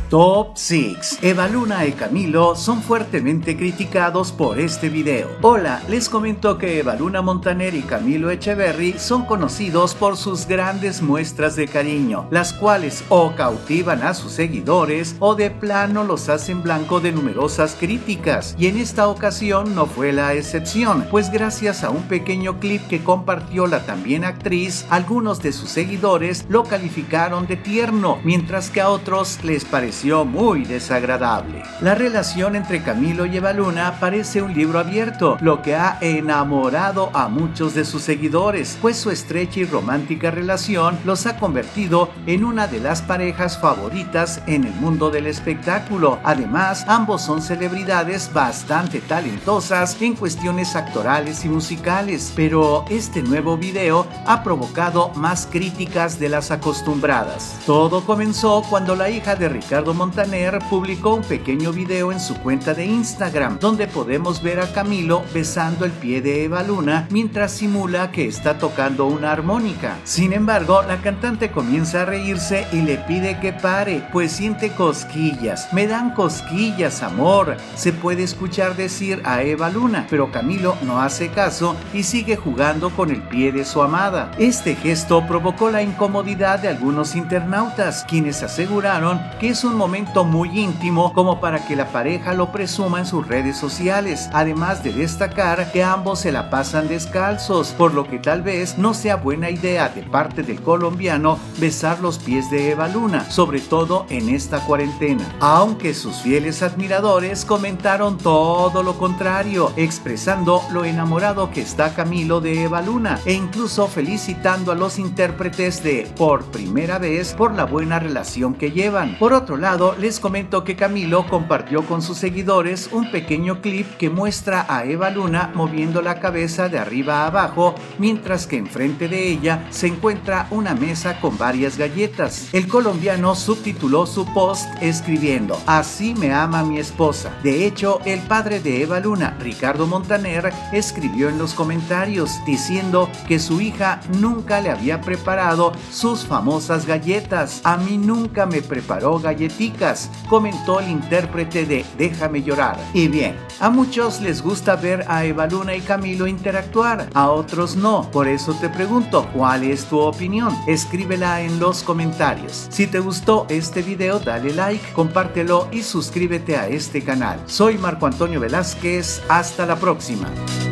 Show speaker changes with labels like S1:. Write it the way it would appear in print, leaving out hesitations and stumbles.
S1: Top 6. Eva Luna y Camilo son fuertemente criticados por este video. Hola, les comento que Eva Luna Montaner y Camilo Echeverry son conocidos por sus grandes muestras de cariño, las cuales o cautivan a sus seguidores o de plano los hacen blanco de numerosas críticas, y en esta ocasión no fue la excepción, pues gracias a un pequeño clip que compartió la también actriz, algunos de sus seguidores lo calificaron de tierno, mientras que a otros les pareció muy desagradable. La relación entre Camilo y Eva Luna parece un libro abierto, lo que ha enamorado a muchos de sus seguidores, pues su estrecha y romántica relación los ha convertido en una de las parejas favoritas en el mundo del espectáculo. Además, ambos son celebridades bastante talentosas en cuestiones actorales y musicales, pero este nuevo video ha provocado más críticas de las acostumbradas. Todo comenzó cuando la hija de Ricardo Montaner publicó un pequeño video en su cuenta de Instagram, donde podemos ver a Camilo besando el pie de Eva Luna mientras simula que está tocando una armónica. Sin embargo, la cantante comienza a reírse y le pide que pare, pues siente cosquillas. Me dan cosquillas, amor, se puede escuchar decir a Eva Luna, pero Camilo no hace caso y sigue jugando con el pie de su amada. Este gesto provocó la incomodidad de algunos internautas, quienes aseguraron que es un momento muy íntimo como para que la pareja lo presuma en sus redes sociales, además de destacar que ambos se la pasan descalzos, por lo que tal vez no sea buena idea de parte del colombiano besar los pies de Eva Luna, sobre todo en esta cuarentena, aunque sus fieles admiradores comentaron todo lo contrario, expresando lo enamorado que está Camilo de Eva Luna e incluso felicitando a los intérpretes de Por Primera Vez por la buena relación que llevan. Por otro lado, les comento que Camilo compartió con sus seguidores un pequeño clip que muestra a Eva Luna moviendo la cabeza de arriba a abajo, mientras que enfrente de ella se encuentra una mesa con varias galletas. El colombiano subtituló su post escribiendo: "Así me ama mi esposa". De hecho, el padre de Eva Luna, Ricardo Montaner, escribió en los comentarios diciendo que su hija nunca le había preparado sus famosas galletas. "A mí nunca me preparó galleticas", comentó el intérprete de Déjame Llorar. Y bien, a muchos les gusta ver a Eva Luna y Camilo interactuar, a otros no. Por eso te pregunto, ¿cuál es tu opinión? Escríbela en los comentarios. Si te gustó este video, dale like, compártelo y suscríbete a este canal. Soy Marco Antonio Velázquez, hasta la próxima.